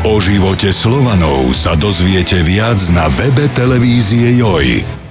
O živote Slovanov sa dozviete viac na webe televízie Joj.